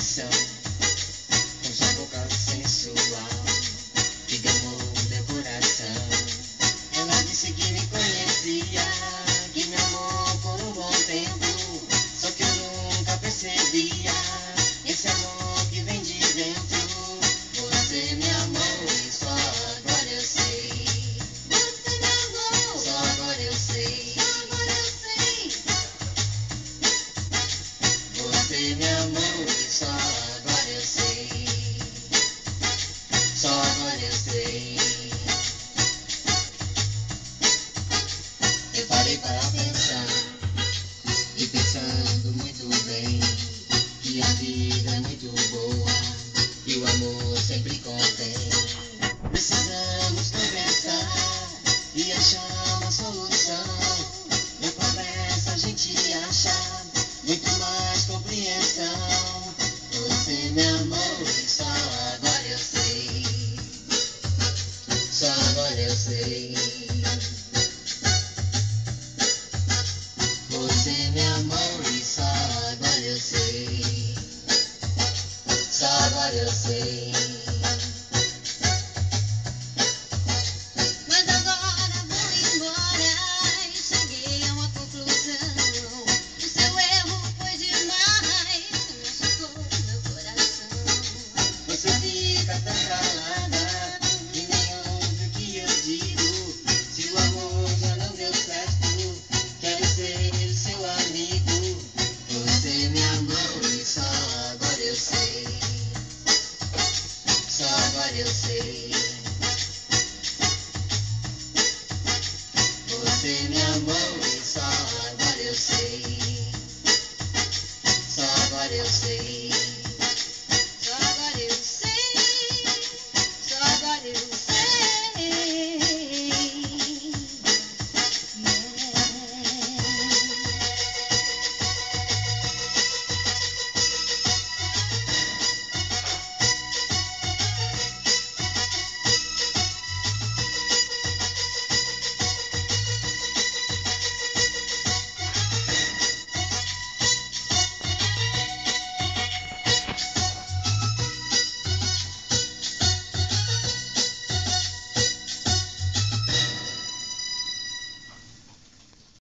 atenção, com sua boca sensual, que ganhou meu coração. Ela disse que me conhecia, que me amou por um bom tempo, só que eu nunca percebia esse amor que vem de dentro. Você me amou e só agora eu sei. Você me amou, só agora eu sei. Só agora eu sei. Você me amou e só agora eu sei. Só agora eu sei. Eu parei para pensar, e pensando muito bem, que a vida é muito boa e o amor sempre contém. Precisamos conversar e achar uma solução. Na conversa a gente acha muito mais compreensão. Você me amou e só agora eu sei. Só agora eu sei. Você me amou e só agora eu sei. Só agora eu sei. Mas agora vou embora e cheguei a uma conclusão. O seu erro foi demais, machucou meu coração. Você fica tão calada e nem ouve o que eu digo. Se o amor já não deu certo, quero ser seu amigo. Você me amou e só agora eu sei. Só agora eu sei. Você me amou e só agora eu sei. Só agora eu sei.